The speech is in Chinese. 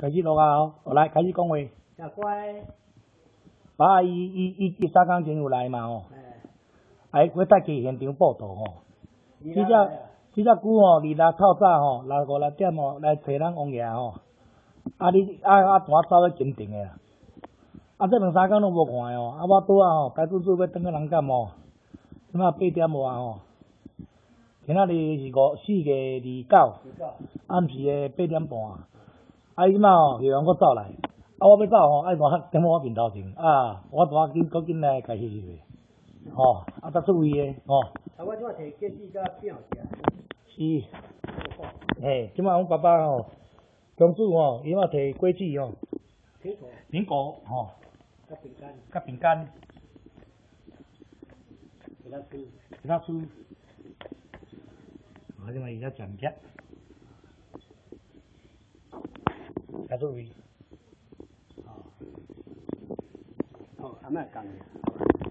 开始录啊哦，来开始讲话。 小乖， 爸伊3工前有来嘛吼，我带去现场报道吼。这只牛吼，日头透早吼，6点吼来找咱王爷吼。你单走去金城的啦。这2、3工拢无看的哦。我拄啊吼，台中市要转去人监吼，即马8点外吼。今仔日是4月29，暗时的8点半。即马吼又搁走来。我要走吼，爱点我面头前我紧来开始去。吼，才注意的吼。 我即马摕鸡翅甲饼食。 是。嘿，即马阮爸爸吼，公主吼，伊嘛摕果子吼。苹果吼。甲饼干。 给他吃。 给他吃。我即马伊在讲价。才注意。 阿妹讲的。